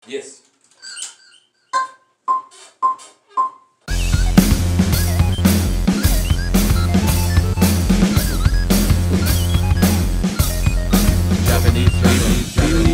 Yes. Japanese demons.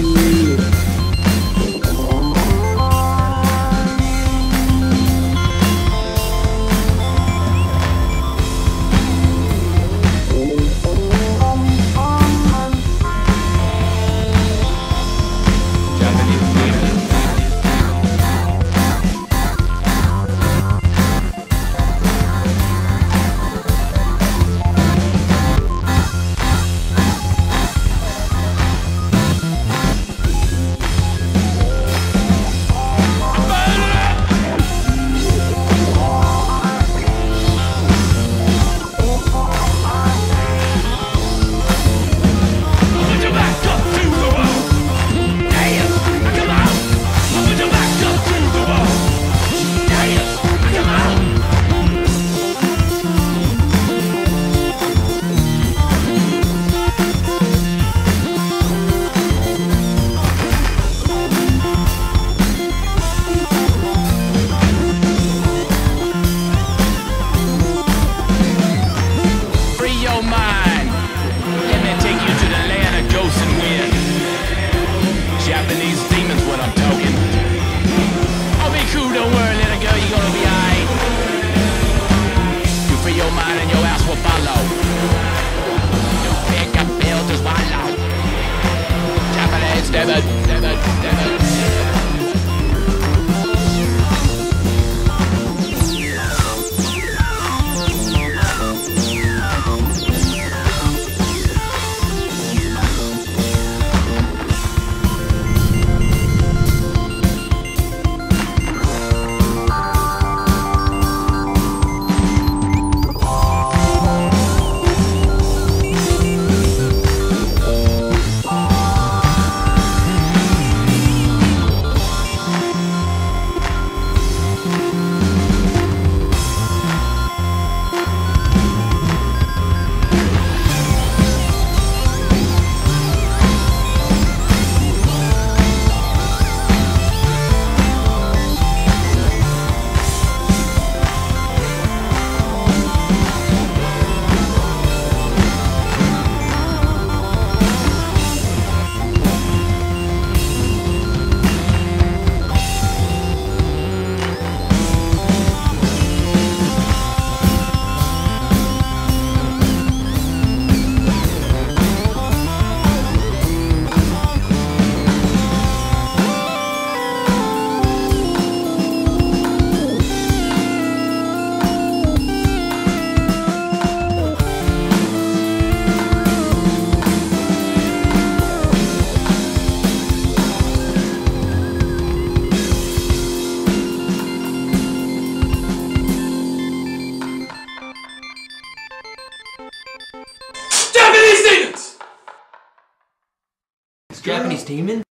Japanese demons, what I'm talking. I'll be cool, don't worry, little girl, you're gonna be alright. You free your mind and your ass will follow. You pick up pills to swallow. Japanese demon. Japanese demon?